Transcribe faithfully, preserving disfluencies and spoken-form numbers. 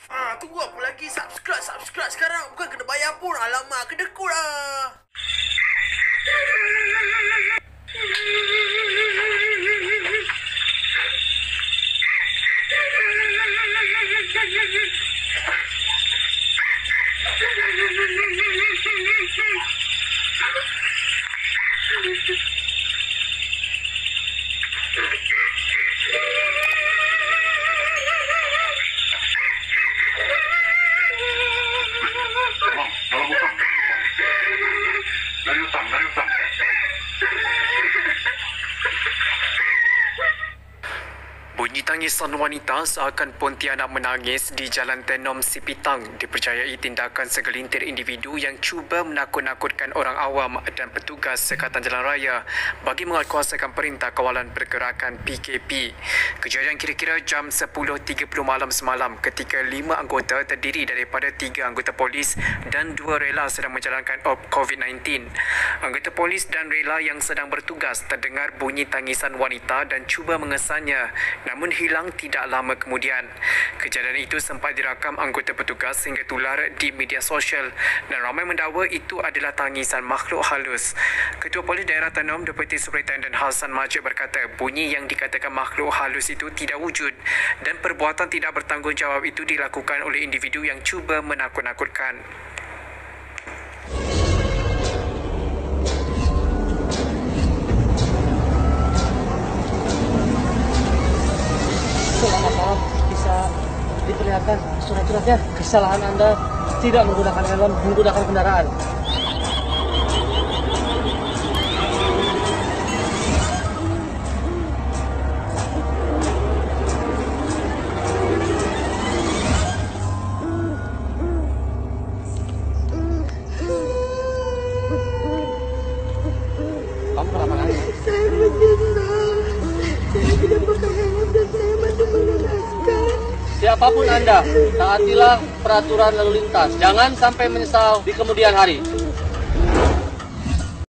Ah, tunggu apa lagi? Subscribe, subscribe sekarang. Bukan kena bayar pun. Alamak, kedekut lah. Tolong buka. Dari utang, dari utang. Bunyi tangisan wanita seakan Pontianak menangis di Jalan Tenom Sipitang dipercayai tindakan segelintir individu yang cuba menakut-nakutkan orang awam dan petugas Sekatan Jalan Raya bagi menguatkuasakan Perintah Kawalan Pergerakan P K P. Kejadian kira-kira jam sepuluh tiga puluh malam semalam ketika lima anggota terdiri daripada tiga anggota polis dan dua rela sedang menjalankan op COVID sembilan belas. Anggota polis dan rela yang sedang bertugas terdengar bunyi tangisan wanita dan cuba mengesannya, namun hilang tidak lama kemudian. Kejadian itu sempat dirakam anggota petugas hingga tular di media sosial dan ramai mendakwa itu adalah tangisan makhluk halus. Ketua Polis Daerah Tenom, Deputi Superintendent Hassan Majid berkata bunyi yang dikatakan makhluk halus itu tidak wujud dan perbuatan tidak bertanggungjawab itu dilakukan oleh individu yang cuba menakut-nakutkan. Selamat malam, bisa diperlihatkan surat-suratnya. Kesalahan Anda tidak menggunakan helm, menggunakan kendaraan. Kamu kenapa nangis? Saya menyesal. Saya tidak pakai helm dan saya masih mengenaskan. Siapapun Anda, taatilah peraturan lalu lintas. Jangan sampai menyesal di kemudian hari.